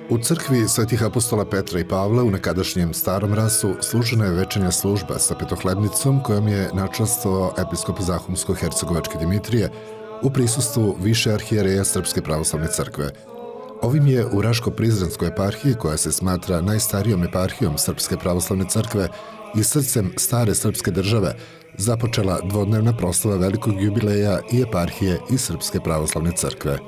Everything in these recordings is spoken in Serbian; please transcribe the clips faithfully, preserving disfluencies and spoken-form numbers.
U crkvi Svetih apostola Petra i Pavla u nekadašnjem Starom Rasu služena je večernja služba sa petohlebnicom kojom je načastvovao episkop Zahumsko-Hercegovačke Dimitrije u prisustvu više arhijereja Srpske pravoslavne crkve. Ovim je u Raško-Prizrenskoj eparhiji, koja se smatra najstarijom eparhijom Srpske pravoslavne crkve i srcem stare srpske države, započela dvodnevna proslava velikog jubileja i eparhije i Srpske pravoslavne crkve.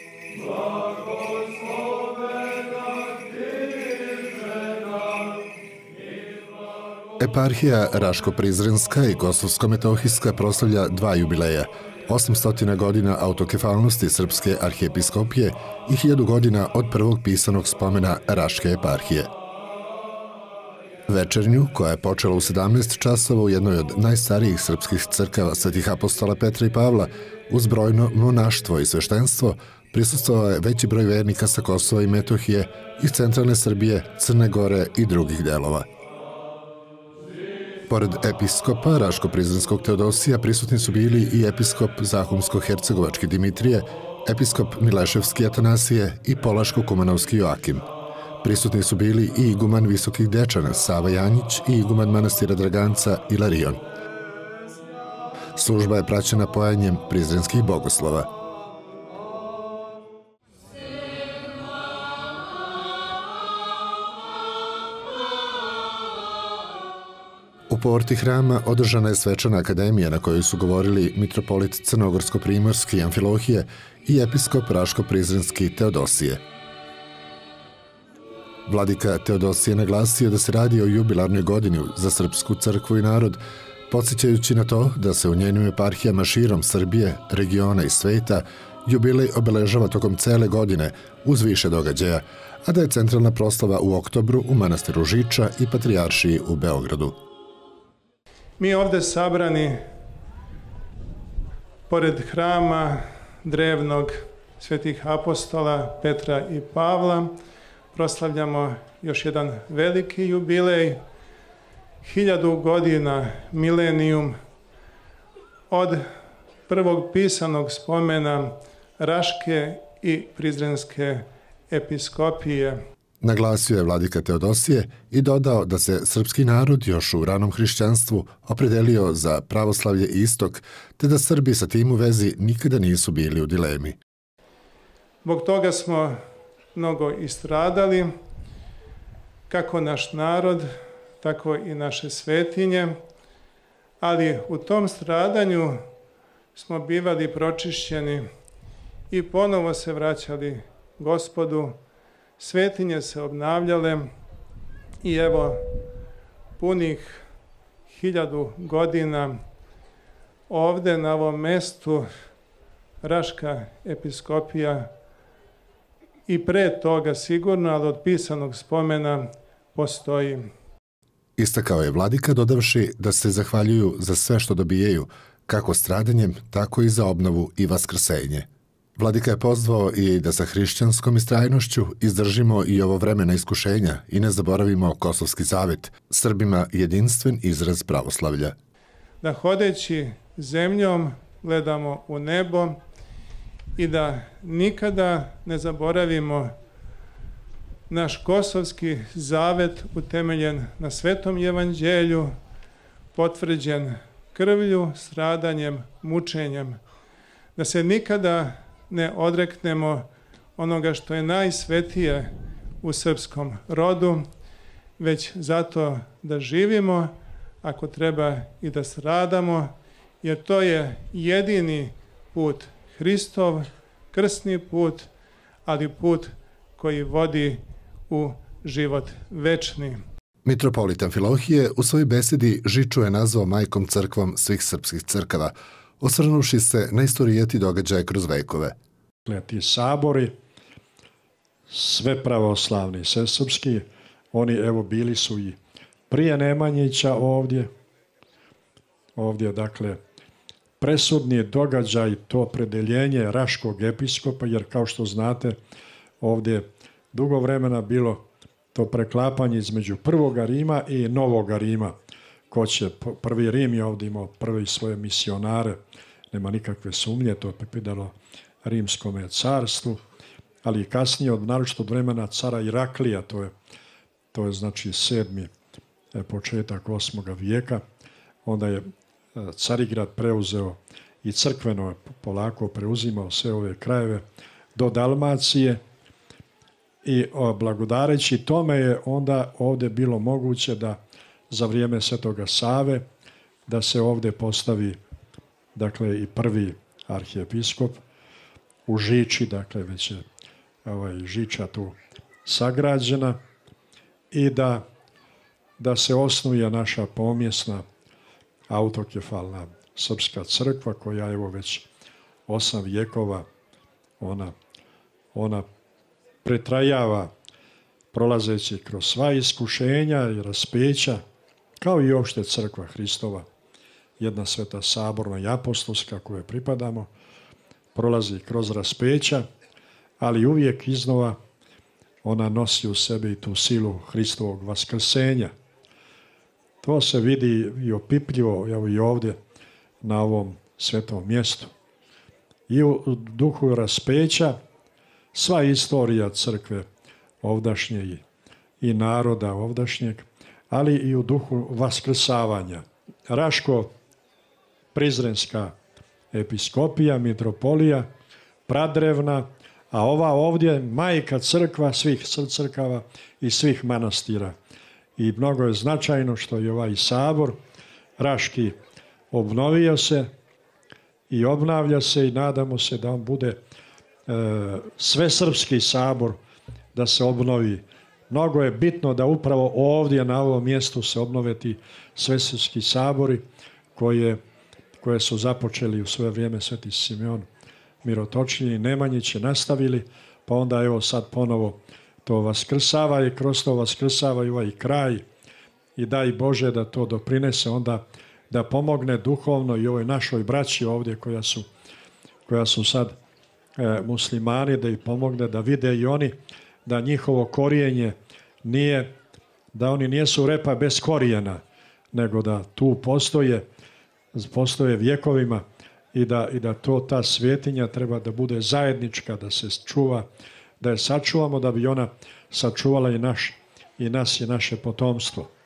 Eparhija Raško-Prizrenska i Kosovsko-Metohijska proslavlja dva jubileja, osamsto godina autokefalnosti Srpske arhijepiskopije i hiljadu godina od prvog pisanog spomena Raške eparhije. Večernju, koja je počela u sedamnaest časova u jednoj od najstarijih srpskih crkava Svetih apostola Petra i Pavla, uz brojno monaštvo i sveštenstvo, prisustvovao je veći broj vernika sa Kosova i Metohije, iz centralne Srbije, Crne Gore i drugih delova. Pored episkopa Raško-Prizrenskog Teodosija prisutni su bili i episkop Zahumsko-Hercegovački Dimitrije, episkop Mileševski Atanasije i Polaško-Kumanovski Joakim. Prisutni su bili i iguman Visokih Dečana Sava Janjić i iguman manastira Draganca Ilarion. Služba je praćena pojanjem prizrenskih bogoslova. U porti hrama održana je svečana akademija na kojoj su govorili mitropolit Crnogorsko-Primorski Amfilohije i episkop Raško-Prizrenski Teodosije. Vladika Teodosije naglasio da se radi o jubilarnoj godini za srpsku crkvu i narod, podsjećajući na to da se u njenim eparhijama širom Srbije, regiona i sveta jubilej obeležava tokom cele godine uz više događaja, a da je centralna proslava u oktobru u manastiru Žiča i Patrijaršiji u Beogradu. Mi ovde sabrani, pored hrama drevnog Svetih apostola Petra i Pavla, proslavljamo još jedan veliki jubilej, hiljadu godina, milenijum, od prvog pisanog spomena Raške i Prizrenske episkopije. Naglasio je vladika Teodosije i dodao da se srpski narod još u ranom hrišćanstvu opredelio za pravoslavlje i istok, te da Srbi sa tim u vezi nikada nisu bili u dilemi. Zbog toga smo mnogo istradali, kako naš narod, tako i naše svetinje, ali u tom stradanju smo bivali pročišćeni i ponovo se vraćali Gospodu, svetinje se obnavljale i evo punih hiljadu godina ovde na ovom mestu Raška episkopija i pre toga sigurno, ali od pisanog spomena postoji. Istakao je vladika dodavši da se zahvaljuju za sve što dobijaju, kako stradanjem, tako i za obnovu i vaskrsenje. Vladika je pozvao i da sa hrišćanskom istrajnošću izdržimo i ovo vremena iskušenja i ne zaboravimo Kosovski zavet, Srbima jedinstven izraz pravoslavlja. Da hodeći zemljom gledamo u nebo i da nikada ne zaboravimo naš Kosovski zavet utemeljen na Svetom evanđelju, potvrđen krvlju, stradanjem, mučenjem. Da se nikada ne odreknemo onoga što je najsvetije u srpskom rodu, već zato da živimo, ako treba i da stradamo, jer to je jedini put Hristov, krsni put, ali put koji vodi u život večni. Mitropolit Amfilohije u svojoj besedi Žiču je nazvao majkom crkvom svih srpskih crkava, osvrnuši se na istorijeti događaje kroz vekove. Ti sabori, sve pravoslavni, sve srpski, oni evo bili su i prije Nemanjića ovdje, ovdje dakle presudni događaj, to opredeljenje Raškog episkopa, jer kao što znate ovdje dugo vremena bilo to preklapanje između prvoga Rima i novoga Rima. Ko će, prvi Rim je ovdje imao prvi svoje misionare, nema nikakve sumnje, to je pripadalo Rimskome carstvu, ali i kasnije, od naročito od vremena cara Iraklija, to je, to je znači sedmi početak osmoga vijeka, onda je Carigrad preuzeo i crkveno polako preuzimao sve ove krajeve do Dalmacije i blagodareći tome je onda ovdje bilo moguće da za vrijeme Svetoga Save da se ovdje postavi dakle i prvi arhijepiskop u Žiči, dakle već je ovaj, Žiča tu sagrađena i da, da se osnuje naša pomjesna autokefalna srpska crkva koja evo već osam vijekova ona, ona pretrajava prolazeći kroz sva iskušenja i raspeća, kao i opšte crkva Hristova, jedna sveta saborna i apostolska kojoj pripadamo, prolazi kroz raspeća, ali uvijek iznova ona nosi u sebi tu silu Hristovog vaskrsenja. To se vidi i opipljivo evo i ovdje na ovom svetom mjestu. I u duhu raspeća sva istorija crkve ovdašnje i, i naroda ovdašnjeg, ali i u duhu vaskrsavanja. Raško-Prizrenska episkopija, mitropolija, pradrevna, a ova ovdje majka crkva svih crkava i svih manastira. I mnogo je značajno što je ovaj sabor raški obnovio se i obnavlja se i nadamo se da on bude e, svesrpski sabor, da se obnovi. Mnogo je bitno da upravo ovdje na ovom mjestu se obnove ti svesrpski sabori koje, koje su započeli u svoje vrijeme Sveti Simeon Mirotočnji i Nemanjić je nastavili, pa onda evo sad ponovo to vaskrsava i kroz to vaskrsava i ovaj kraj i daj Bože da to doprinese onda da pomogne duhovno i ovoj našoj braći ovdje koja su, koja su sad e, muslimani, da ih pomogne da vide i oni da njihovo korijenje nije, da oni nijesu repa bez korijena, nego da tu postoje, postoje vjekovima i da, i da to ta svetinja treba da bude zajednička, da se čuva, da je sačuvamo, da bi ona sačuvala i naš i nas i naše potomstvo.